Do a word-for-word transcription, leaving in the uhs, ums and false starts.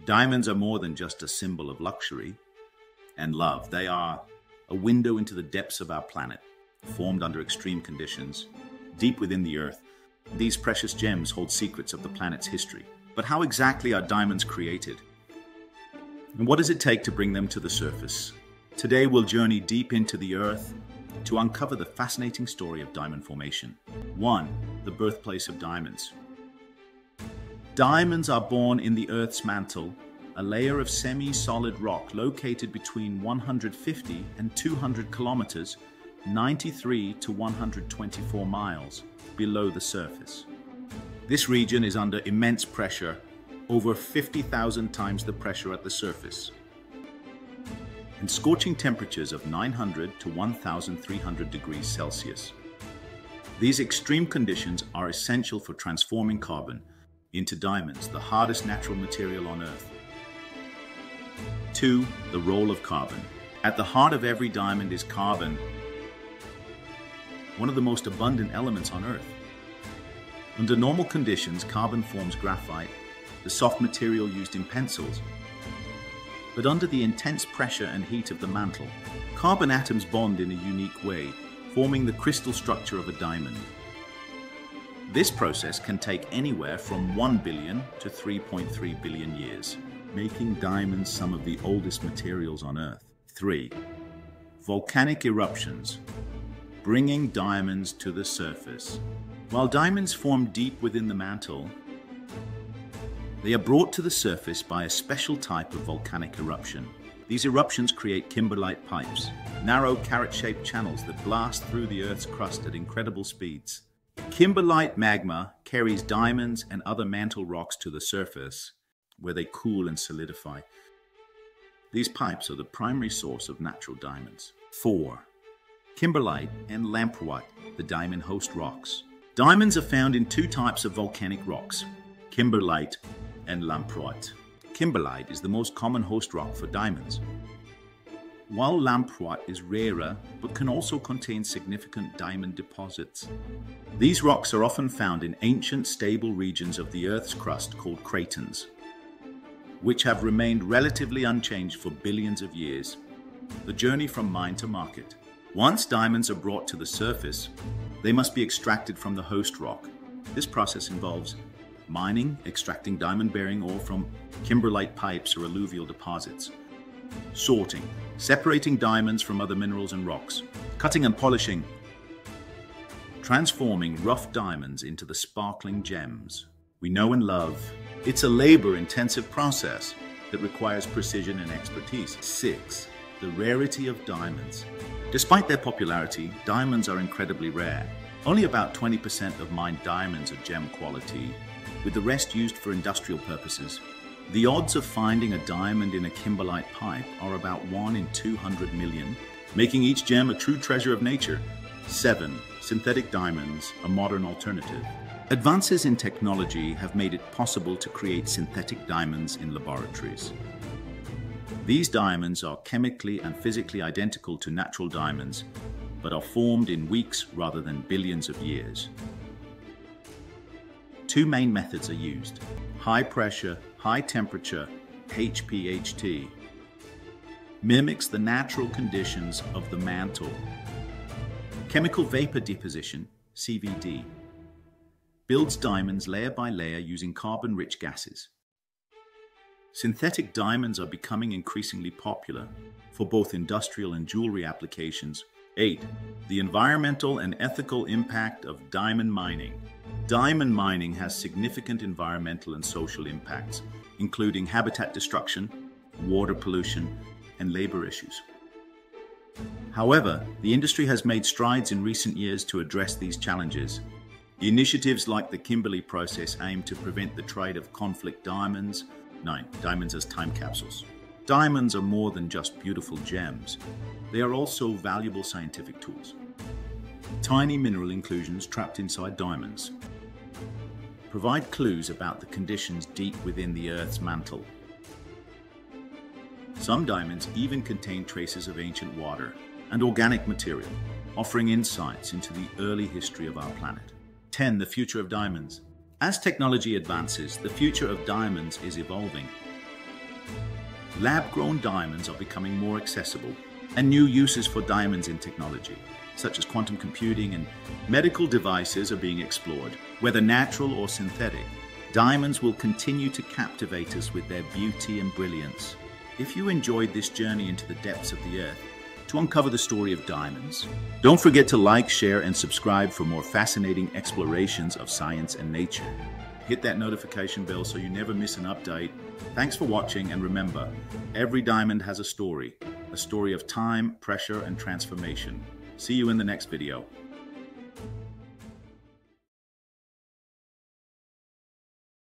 Diamonds are more than just a symbol of luxury and love. They are a window into the depths of our planet, formed under extreme conditions. Deep within the Earth, these precious gems hold secrets of the planet's history. But how exactly are diamonds created? And what does it take to bring them to the surface? Today we'll journey deep into the Earth to uncover the fascinating story of diamond formation. One, the birthplace of diamonds. Diamonds are born in the Earth's mantle, a layer of semi-solid rock located between one hundred fifty and two hundred kilometers, ninety-three to one hundred twenty-four miles below the surface. This region is under immense pressure, over fifty thousand times the pressure at the surface, and scorching temperatures of nine hundred to one thousand three hundred degrees Celsius. These extreme conditions are essential for transforming carbon into diamonds, the hardest natural material on Earth. Two, the role of carbon. At the heart of every diamond is carbon, one of the most abundant elements on Earth. Under normal conditions, carbon forms graphite, the soft material used in pencils. But under the intense pressure and heat of the mantle, carbon atoms bond in a unique way, forming the crystal structure of a diamond. This process can take anywhere from one billion to three point three billion years, making diamonds some of the oldest materials on Earth. Three, volcanic eruptions, bringing diamonds to the surface. While diamonds form deep within the mantle, they are brought to the surface by a special type of volcanic eruption. These eruptions create kimberlite pipes, narrow carrot-shaped channels that blast through the Earth's crust at incredible speeds. Kimberlite magma carries diamonds and other mantle rocks to the surface, where they cool and solidify. These pipes are the primary source of natural diamonds. Four, kimberlite and lamproite, the diamond host rocks. Diamonds are found in two types of volcanic rocks, kimberlite and lamproite. Kimberlite is the most common host rock for diamonds, while lamproite is rarer but can also contain significant diamond deposits. These rocks are often found in ancient stable regions of the Earth's crust called cratons, which have remained relatively unchanged for billions of years. The journey from mine to market. Once diamonds are brought to the surface, they must be extracted from the host rock. This process involves mining, extracting diamond-bearing ore from kimberlite pipes or alluvial deposits, sorting, separating diamonds from other minerals and rocks, cutting and polishing, transforming rough diamonds into the sparkling gems we know and love. It's a labor-intensive process that requires precision and expertise. Six, the rarity of diamonds. Despite their popularity, diamonds are incredibly rare. Only about twenty percent of mined diamonds are gem quality, with the rest used for industrial purposes. The odds of finding a diamond in a kimberlite pipe are about one in two hundred million, making each gem a true treasure of nature. Seven, synthetic diamonds, a modern alternative. Advances in technology have made it possible to create synthetic diamonds in laboratories. These diamonds are chemically and physically identical to natural diamonds, but are formed in weeks rather than billions of years. Two main methods are used: high pressure, high temperature, H P H T, mimics the natural conditions of the mantle. Chemical vapor deposition, C V D, builds diamonds layer by layer using carbon-rich gases. Synthetic diamonds are becoming increasingly popular for both industrial and jewelry applications. Eight, the environmental and ethical impact of diamond mining. Diamond mining has significant environmental and social impacts, including habitat destruction, water pollution, and labor issues. However, the industry has made strides in recent years to address these challenges. Initiatives like the Kimberley process aim to prevent the trade of conflict diamonds, nine, diamonds as time capsules. Diamonds are more than just beautiful gems. They are also valuable scientific tools. Tiny mineral inclusions trapped inside diamonds provide clues about the conditions deep within the Earth's mantle. Some diamonds even contain traces of ancient water and organic material, offering insights into the early history of our planet. ten. The future of diamonds. As technology advances, the future of diamonds is evolving. Lab-grown diamonds are becoming more accessible, and new uses for diamonds in technology, such as quantum computing and medical devices, are being explored. Whether natural or synthetic, diamonds will continue to captivate us with their beauty and brilliance. If you enjoyed this journey into the depths of the Earth to uncover the story of diamonds, don't forget to like, share, and subscribe for more fascinating explorations of science and nature. Hit that notification bell so you never miss an update. Thanks for watching, and remember, every diamond has a story, a story of time, pressure, and transformation. See you in the next video.